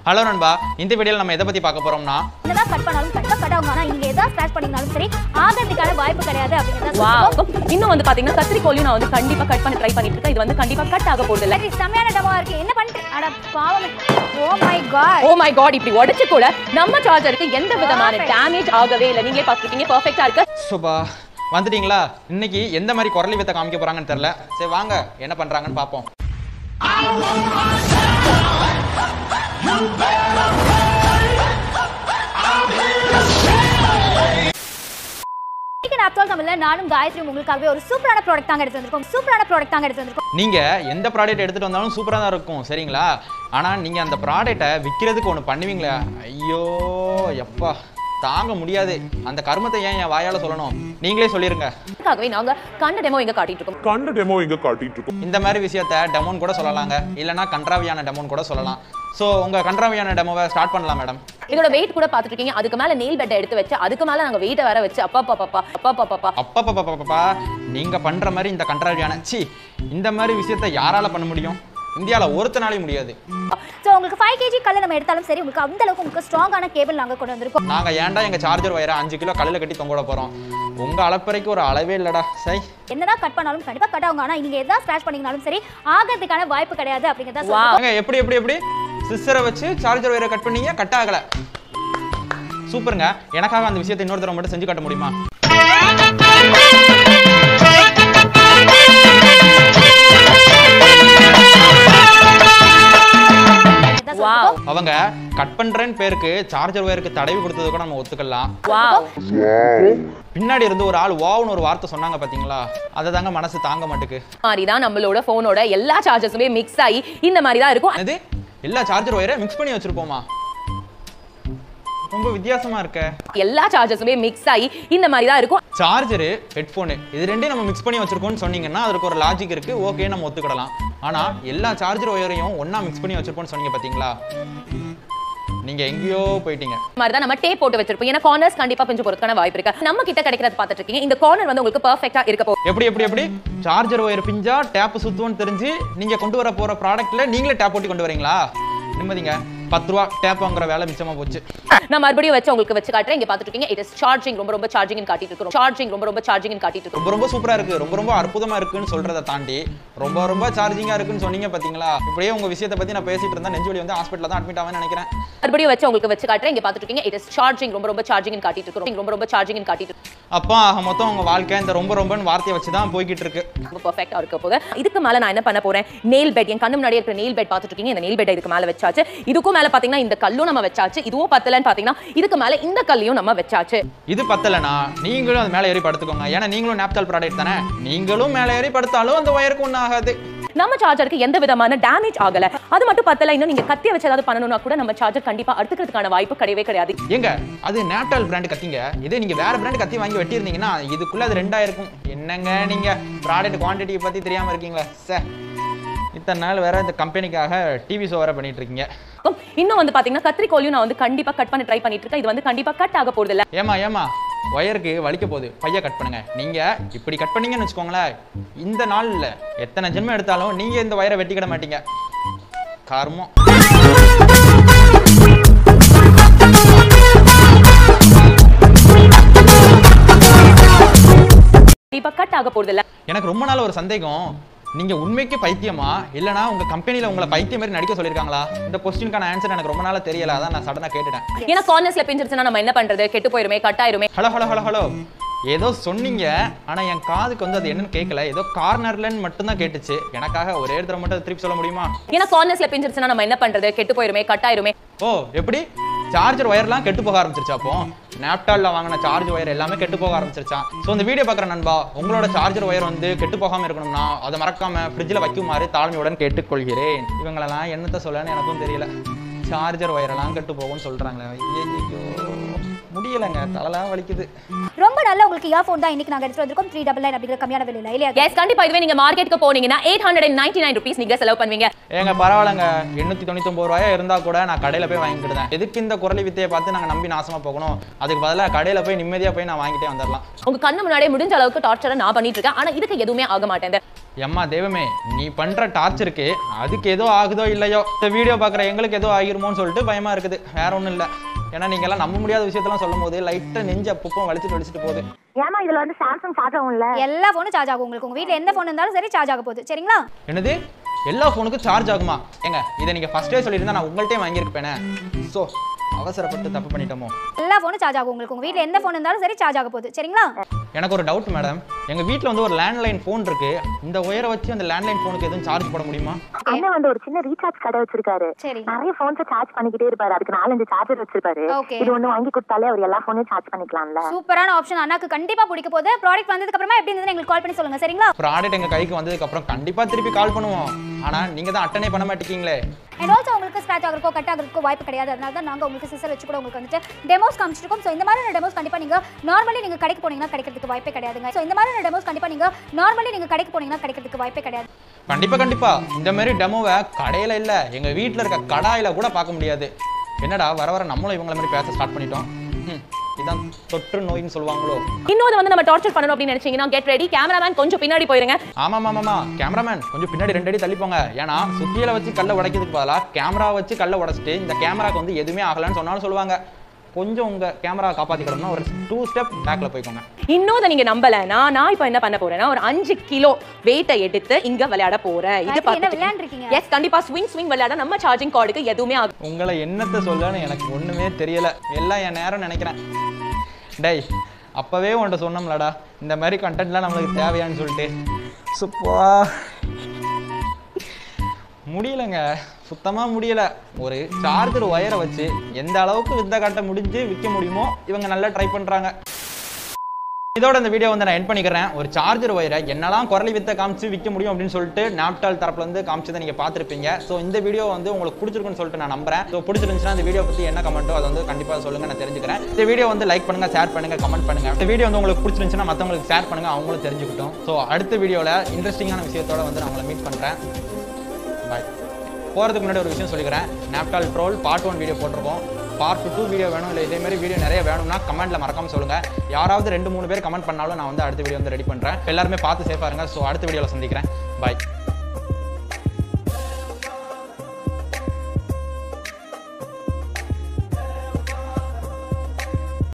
Hello நண்பா, இந்த வீடியோல நம்ம எதை பத்தி பார்க்க போறோம்னா என்னதான் கட் பண்ணாலும் கண்டிப்பா கட் ஆகுங்க. ஆனா நீங்க எதா ஸ்கிராட்ச் பண்ணீங்கனாலும் சரி ஆகிறதுக்கான வாய்ப்பு கிடையாது அப்படிங்கறத வாவ். இன்னும் வந்து பாத்தீங்கன்னா கத்திரிக்கோலையும் நான் வந்து கண்டிப்பா கட் பண்ண ட்ரை பண்ணிட்டு இருக்கேன். இது வந்து கண்டிப்பா கட் ஆக போறது இல்ல. இது செமையான டமா இருக்கு. என்ன பண்ணிட்டு அட பாவம். ஓ மை காட் இப்படி உடைச்சு கூட நம்ம சார்ஜருக்கு எந்த விதமான டேமேஜ் ஆகவே இல்ல. நீங்களே பாத்துக்கிட்டீங்க, பெர்ஃபெக்ட்டா இருக்கு. சுபா வந்துட்டீங்களா? இன்னைக்கு எந்த மாதிரி குரலி வித்தை காமிக்க போறாங்கன்னு தெரியல. சரி வாங்க என்ன பண்றாங்கன்னு பாப்போம். நானும் காயத்ரி உங்களுக்காகவே ஒரு சூப்பரான ப்ராடக்ட் தாங்க எடுத்து வந்திருக்கோம். நீங்க எந்த ப்ராடக்ட் எடுத்துட்டு வந்தாலும் சூப்பரா தான் இருக்கும், சரிங்களா? ஆனா நீங்க அந்த ப்ராடக்ட்டை விக்கிறதுக்கு ஒண்ணு பண்ணுவீங்களா? ஐயோ எப்பா தாங்க முடியாது. அந்த கர்மத்தை ஏன் என் வாயால சொல்லணும்? நீங்களே சொல்லிருங்க. அதுக்காகவே நாங்க கண்ட டெமோ இங்க காட்டிட்டு இருக்கோம். இந்த மாதிரி விஷயத்தை டெமோன் கூட சொல்லலாங்க, இல்லனா கன்றாவியான டெமோன் கூட சொல்லலாம். சோ உங்க கன்றாவியான டெமோவை ஸ்டார்ட் பண்ணலாம் மேடம். இதோட வெயிட் கூட பாத்துட்டு இருக்கீங்க. அதுக்கு மேல நெயில் பெட் எடுத்து வச்சு அதுக்கு மேல நாங்க வெயிட்ட வேற வச்சு அப்பா நீங்க பண்ற மாதிரி இந்த கன்றாவியான இந்த மாதிரி விஷயத்தை யாரால பண்ண முடியும்? இந்தியால ஒருத்தனாலே முடியாது. சோ உங்களுக்கு 5 kg கல்ல நம்ம எடுத்தாலும் சரி உங்களுக்கு அந்த அளவுக்கு உங்களுக்கு ஸ்ட்ராங்கான கேபிள் நாங்க கொண்டு வந்திருக்கோம். நாங்க ஏன்டா எங்க சார்ஜர் வயரை 5 கிலோ கல்லுல கட்டி தொங்க விட போறோம்? உங்க அளப்பறைக்கு ஒரு அளவே இல்லடா. சை என்னதான் கட் பண்ணாலும் கண்டிப்பா கட் ஆகுங்க. ஆனா நீங்க எதா ஸ்கிராட்ச் பண்ணீங்கனாலும் சரி ஆகிறதுக்கான வாய்ப்பு கிடையாது அப்படிங்கறத சொல்றாங்க. எப்படி சிஸ்டரை வச்சு சார்ஜர் வயரை கட் பண்ணீங்க, கட் ஆகல. சூப்பருங்க. எனக்காக அந்த விஷயத்தை இன்னொரு தடவை மட்டும் செஞ்சு காட்ட முடியுமா? அவங்க கட் பண்றேன்னு பேருக்கு சார்ஜர் வயருக்கு தடவி கொடுத்தது கூட நம்ம ஒத்துக்கலாம். பின்னாடி இருந்து ஒரு ஆள் வாவ்னு ஒரு வார்த்தை சொன்னாங்க பாத்தீங்களா? அதை தாங்க மனசு தாங்க மாட்டுக்கு. மாதிரிதான் நம்மளோட போனோட எல்லா சார்ஜர்ஸுமே மிக்ஸ் ஆகி இந்த மாதிரி தான் இருக்கும். அது எல்லா சார்ஜர் வயரை மிக்ஸ் பண்ணி வச்சிருப்போமா? ரொம்ப வித்தியாசமா இருக்க. எல்லா சார்ஜர்ஸுமே மிக்ஸ் ஆகி இந்த மாதிரி தான் இருக்கும். சார்ஜர், ஹெட்போன் இது ரெண்டையும் நம்ம மிக்ஸ் பண்ணி வச்சிருக்கோம்னு சொன்னீங்கன்னா அதுக்கு ஒரு லாஜிக் இருக்கு, ஓகே நம்ம ஒத்துக்கிடலாம். ஆனா எல்லா சார்ஜர் ஒயரையும் ஒண்ணா மிக்ஸ் பண்ணி வச்சிருப்போம்னு சொன்னீங்க பாத்தீங்களா? நீங்க எங்கேயோ போயிட்டீங்க. மாதிரி தான் நம்ம டேப் போட்டு வச்சிருப்போம். ஏன்னா கார்னர்ஸ் கண்டிப்பா கொஞ்சம் போறதுக்கான வாய்ப்பு இருக்கு. நம்ம கிட்ட கிடைக்கிறது பாத்துட்டு இருக்கீங்க. இந்த கார்னர் வந்து உங்களுக்கு பெர்ஃபெக்ட்டா இருக்க போகுது. எப்படி சார்ஜர் ஒயர் பிஞ்சா டேப் சுத்துவோன்னு தெரிஞ்சு நீங்க கொண்டு வர போற ப்ராடக்ட்ல நீங்களே டேப் போட்டு கொண்டு வரீங்களா? நிம்மதிங்க. 10 ரூபா டேப் வாங்குற வேலை மிச்சமா போச்சு. நான் மறுபடியும் வச்சு உங்களுக்கு வச்சு காட்டுறேன். இங்க பாத்துட்டு இருக்கீங்க. இட் இஸ் சார்ஜிங் ரொம்ப சார்ஜிங் காட்டிட்டு இருக்கோம். சார்ஜிங் ரொம்ப சார்ஜிங் காட்டிட்டு இருக்கோம். ரொம்ப சூப்பரா இருக்கு, ரொம்ப அற்புதமா இருக்குன்னு சொல்றதை தாண்டி ரொம்ப சார்ஜிங்கா இருக்குன்னு சொன்னீங்க பாத்தீங்களா? இப்படியே உங்க விஷயத்தை பத்தி நான் பேசிட்டு இருந்தா நெஞ்சுவலி வந்து ஹாஸ்பிடல்ல தான் அட்மிட் ஆவேன்னு நினைக்கிறேன். மறுபடியும் வச்சு உங்களுக்கு வச்சு காட்டுறேன். இங்க பாத்துட்டு இருக்கீங்க. இட் இஸ் சார்ஜிங் ரொம்ப சார்ஜிங் காட்டிட்டு இருக்கோம். ரொம்ப சார்ஜிங் காட்டிட்டு அப்பா மொத்தம் உங்க வாழ்க்கை இந்த ரொம்பன்னு வார்த்தையை வச்சு தான் போய்கிட்டு இருக்கு. ரொம்ப பெர்ஃபெக்ட்டா இருக்க போகுது. இதுக்கு மேல நான் என்ன பண்ண போறேன்? Nail bed. என் கண்ணு முன்னாடி இருக்கிற நெயில் பெட் பாத்துட்டு இருக்கீங்க. இந்த நெயில் பெட் இதுக்கு மேல வச்சாச்சு. இதுக்கும் மேல பாத்தீங்கன்னா இந்த கல்லும் நம்ம வச்சாச்சு. இதுவும் பத்தலன்னு பாத்தீங்கன்னா இதுக்கு மேல இந்த கல்லையும் நம்ம வச்சாச்சு. இது பத்தலனா நீங்களும் அது மேல ஏறி படுத்துக்கோங்க. ஏன்னா நீங்களும் நாப்தால் ப்ராடக்ட் தானே. நீங்களும் மேல ஏறி படுத்தாலும் அந்த வயருக்கு ஒன்றும் ஆகாது. நம்ம சார்ஜருக்கு எந்த விதமான டேமேஜ் ஆகல. அது மட்டும் பத்தல. இன்னும் நீங்க கத்திய வச்சு ஏதாவது பண்ணணும்னா கூட நம்ம சார்ஜர் கண்டிப்பா அறுத்துக்கிறதுக்கான வாய்ப்பு கிடையாது. ஏங்க அது நாப்தால் பிராண்ட் கத்திங்க. இதே நீங்க வேற பிராண்ட் கத்தி வாங்கி வெட்டி இருந்தீங்கன்னா இதுக்குள்ள அது 2 ஆயிருக்கும். என்னங்க நீங்க ப்ராடக்ட் குவாண்டிட்டி பத்தி தெரியாம இருக்கீங்களா? இத்தனை நாள் வேற இந்த கம்பெனிக்காக டிவி ஷோ வேற பண்ணிட்டு இருக்கீங்க. இன்னும் வந்து பாத்தீங்கன்னா கத்திரிக்கோலையும் நான் வந்து கண்டிப்பா கட் பண்ண ட்ரை பண்ணிட்டு இருக்கேன். இது வந்து கண்டிப்பா கட் ஆக போறது இல்ல. ஏமா வயருக்கு வலிக்க போகுது, பைய கட் பண்ணுங்க. நீங்க இப்படி கட் பண்ணீங்கன்னு வச்சுக்கோங்களேன், இந்த நாள்ல எத்தனை ஜென்மம் எடுத்தாலும் நீங்க இந்த வயரை வெட்டிக்கிட மாட்டீங்க. காரணம் கண்டிப்பா கட் ஆக போறது இல்ல. எனக்கு ரொம்ப நாள் ஒரு சந்தேகம், நீங்க உண்மைக்கு பைத்தியமா இல்லனா உங்க கம்பெனில உங்களை பைத்தியம் மாதிரி நடிக்க சொல்லிருக்காங்களா? இந்த क्वेश्चनக்கான ஆன்சர் எனக்கு ரொம்ப நாளா தெரியல, அதான் நான் சடனா கேட்டுட்டேன். ஏன்னா கார்னர்ஸ்ல பிஞ்சிருச்சுனா நம்ம என்ன பண்றது? கெட்டு போயிருமே, கட் ஆயிருமே. ஹலோ ஏதோ சொன்னீங்க, ஆனா என் காதுக்கு வந்து அது என்னன்னு கேட்கல. ஏதோ கார்னர்லன்னு மட்டும் தான் கேட்டுச்சு. எனக்காக ஒரே இடத்துல மட்டும் திருப்பி சொல்ல முடியுமா? ஏன்னா கார்னர்ஸ்ல பிஞ்சிருச்சுனா நம்ம என்ன பண்றது? கெட்டு போயிருமே, கட் ஆயிருமே. ஓ எப்படி சார்ஜர் ஒயர்லாம் கெட்டு போக ஆரம்பிச்சிருச்சா? அப்போ நாப்டால்ல வாங்கின சார்ஜ் ஒயர் எல்லாமே கெட்டு போக ஆரம்பிச்சிருச்சான். ஸோ இந்த வீடியோ பார்க்குற நண்பா, உங்களோட சார்ஜர் ஒயர் வந்து கெட்டு போகாம இருக்கணும்னா அதை மறக்காம ஃப்ரிட்ஜில் வைக்குமாறு தாழ்மையுடன் கேட்டுக்கொள்கிறேன். இவங்களெல்லாம் என்னத்த சொல்லன்னு எனக்கும் தெரியல. சார்ஜர் ஒயரெல்லாம் கெட்டு போகும்னு சொல்றாங்களே, ஐயோ முடியலங்க, தலைலாம் வலிக்குது. ரொம்ப நல்ல உங்களுக்கு இயர்ஃபோன் தான் இன்னைக்கு நாங்க எடுத்து வந்திருக்கோம். 399 அப்படிங்கிற கம்மியான விலையில இல்லையா? எஸ் கண்டிப்பா. இதுவே நீங்க மார்க்கெட்டுக்கு போனீங்கன்னா 899 ரூபீஸ் நீங்க செலவு பண்ணுவீங்க. ஏங்க பரவாயில்லைங்க, 899 ரூபாயா இருந்தா கூட நான் கடையில போய் வாங்கிக்கிடுவேன். எதுக்கு இந்த குரலி வித்தையை பார்த்து நாங்க நம்பி நாசமா போகணும்? அதுக்கு பதிலாக கடையில போய் நிம்மதியா போய் நான் வாங்கிட்டே வந்துடலாம். உங்க கண்ணு முன்னாடியே முடிஞ்ச அளவுக்கு டார்ச்சரை நான் பண்ணிட்டு இருக்கேன். ஆனா இதுக்கு எதுவுமே ஆக மாட்டேன். எம்மா தெய்வமே, நீ பண்ற டார்ச்சருக்கு அதுக்கு ஏதோ ஆகுதோ இல்லையோ, இந்த வீடியோ பார்க்குற எங்களுக்கு ஏதோ ஆகிருமோன்னு சொல்லிட்டு பயமா இருக்குது. வேற ஒன்றும் இல்லை. ஏன்னா நீங்க எல்லாம் நம்ப முடியாத விஷயத்தெல்லாம் சொல்லும் போது லைட்டா நெஞ்சு அப்பப்போ வலிச்சுட்டு போகுது. ஏமா இதுல வந்து சாம்சங் சார்ஜ் ஆகும்ல? எல்லா ஃபோனும் சார்ஜ் ஆகும் உங்களுக்கு. உங்க வீட்ல எந்த ஃபோன் இருந்தாலும் சரி சார்ஜ் ஆக போகுது. சரிங்களா? என்னது எல்லா ஃபோனுக்கும் சார்ஜ் ஆகுமா? ஏங்க இதை நீங்க ஃபர்ஸ்டே சொல்லியிருந்தா நான் உங்கள்கிட்டே வாங்கியிருப்பேனே. ஸோ அவசரப்பட்டு தப்பு பண்ணிட்டோமோ? எல்லா ஃபோனும் சார்ஜ் ஆகும் உங்களுக்கு. உங்க வீட்ல எந்த ஃபோன் இருந்தாலும் சரி சார்ஜ் ஆக போகுது. சரிங்களா? எனக்கு ஒரு டவுட் மேடம். எங்க வீட்ல வந்து ஒரு லேண்ட்லைன் ஃபோன் இருக்கு. இந்த ஒயரை வச்சு அந்த லேண்ட்லைன் ஃபோனுக்கு எதுவும் சார்ஜ் போட முடியுமா? அண்ணன் வந்து ஒரு சின்ன ரீசார்ஜ் கடை வச்சிருக்காரு. சரி. நிறைய போன்ஸ் சார்ஜ் பண்ணிக்கிட்டே இருப்பாரு. அதுக்கு 4-5 சார்ஜர் வச்சிருப்பாரு. Okay. இது ஒண்ணு வாங்கி கொடுத்தாலே அவர் எல்லா போனையும் சார்ஜ் பண்ணிக்கலாம்ல. சூப்பரான ஆப்ஷன். அண்ணாக்கு கண்டிப்பா பிடிக்க போகுது. ப்ராடக்ட் வந்ததுக்கு அப்புறமா எப்படி இருந்ததுன்னு எங்களுக்கு கால் பண்ணி சொல்லுங்க. சரிங்களா? ப்ராடக்ட் எங்க கைக்கு வந்ததுக்கு அப்புறம் கண்டிப்பா திருப்பி கால் பண்ணுவோம். ஆனா நீங்க தான் அட்டனே பண்ண மாட்டீங்களே. அண்ட் ஆல்சோ உங்களுக்கு ஸ்க்ராட்ச் ஆகிறக்கோ கட் ஆகிறக்கோ வாய்ப்பு கிடையாது. அதனால தான் நாங்கள் உங்களுக்கு சிசர் வச்சு கூட உங்களுக்கு வந்துட்டு டெமோஸ் காமிச்சிருக்கோம். ஸோ இந்த மாதிரி டெமோஸ் கண்டிப்பாக நீங்கள் நார்மலி நீங்கள் கடைக்கு போனீங்கன்னா கிடைக்கிறதுக்கு வாய்ப்பே கிடையாதுங்க. ஸோ இந்த மாதிரி டெமோஸ் கண்டிப்பாக நீங்கள் நார்மலி நீங்கள் கடைக்கு போனீங்கன்னா கிடைக்கிறதுக்கு வாய்ப்பே கிடையாது. கண்டிப்பா இந்த மாதிரி டெமோவை கடையில இல்ல எங்க வீட்ல இருக்க கடாயில கூட பார்க்க முடியாது. என்னடா வர வர நம்மளும் இவங்கள மாதிரி பேச ஸ்டார்ட் பண்ணிட்டோம். இதான் தொற்று நோயின்னு சொல்லுவாங்களோ. இன்னொரு வந்து நம்ம டார்ச்சர் பண்ணணும் அப்படின்னு நினைச்சீங்கன்னா கெட் ரெடி. கேமராமேன் கொஞ்சம் பின்னாடி போயிருங்க. ஆமா கேமராமேன் கொஞ்சம் பின்னாடி 2 அடி தள்ளி போங்க. ஏன்னா சுத்தியில வச்சு கல்லை உடைக்கிறதுக்கு பதிலா கேமரா வச்சு கல்லை உடைச்சிட்டு இந்த கேமராக்கு வந்து எதுவுமே ஆகலன்னு சொன்னாலும் சொல்லுவாங்க. கொஞ்சம் உங்க கேமரா காப்பாத்திக்கணும்னா ஒரு 2 ஸ்டெப் பேக்ல போய்க்கோங்க. இன்னொரு நீங்க நம்பலனா நான் இப்போ என்ன பண்ண போறேன்னா ஒரு 5 கிலோ வெயிட்டை எடுத்து இங்க விளையாட போறேன். இது என்ன விளையாண்டுருக்கீங்க? எஸ் கண்டிப்பா ஸ்விங் விளையாட நம்ம சார்ஜிங் கார்டுக்கு எதுவுமே ஆகும். உங்களை என்னத்தை சொல்லன்னு எனக்கு ஒண்ணுமே தெரியல. எல்லாம் என் நேரம் நினைக்கிறேன். டேய் அப்பவே உன்கிட்ட சொன்னோம்லடா இந்த மாதிரி கண்டென்ட்லாம் நம்மளுக்கு தேவையான்னு சொல்லிட்டு. சுப்பா முடியலங்க, சுத்தமா முடியல. ஒரு சார்ஜர் ஒயரை வச்சு எந்த அளவுக்கு வித்த காட்ட முடிஞ்சு விற்க முடியுமோ இவங்க நல்லா ட்ரை பண்றாங்க. இதோட இந்த வீடியோ வந்து நான் எண்ட் பண்ணிக்கிறேன். ஒரு சார்ஜர் ஒயரை என்னெல்லாம் குரலி வித்த காமிச்சு விற்க முடியும் அப்படின்னு சொல்லிட்டு நாப்டால் தரப்புல இருந்து காமிச்சதை நீங்க பார்த்துருப்பீங்க. ஸோ இந்த வீடியோ வந்து உங்களுக்கு பிடிச்சிருக்குன்னு சொல்லிட்டு நான் நம்புறேன். ஸோ பிடிச்சிருந்துச்சுன்னா இந்த வீடியோ பத்தி என்ன கமெண்ட்டோ அதை வந்து கண்டிப்பா சொல்லுங்க, நான் தெரிஞ்சுக்கிறேன். இந்த வீடியோ வந்து லைக் பண்ணுங்க, ஷேர் பண்ணுங்க, கமெண்ட் பண்ணுங்க. இந்த வீடியோ வந்து உங்களுக்கு பிடிச்சிருந்துச்சுன்னா மற்றவங்களுக்கு ஷேர் பண்ணுங்க, அவங்களும் தெரிஞ்சுக்கிட்டோம். ஸோ அடுத்த வீடியோவில் இன்ட்ரெஸ்டிங்கான விஷயத்தோட வந்து நான் உங்களை மீட் பண்றேன். பாய். போகிறதுக்கு முன்னாடி ஒரு விஷயம் சொல்லிக்கிறேன். நாப்டால் ட்ரோல் பார்ட் 1 வீடியோ போட்டிருக்கோம். பார்ட் 2 வீடியோ வேணும் இல்லை இதே மாதிரி வீடியோ நிறைய வேணும்னா கமெண்ட்ல மறக்காம சொல்லுங்க. யாராவது 2-3 பேர் கமெண்ட் பண்ணாலும் நான் வந்து அடுத்த வீடியோ வந்து ரெடி பண்றேன். எல்லாருமே பார்த்து சேஃபா இருங்க. ஸோ அடுத்த வீடியோவில் சந்திக்கிறேன். பாய்.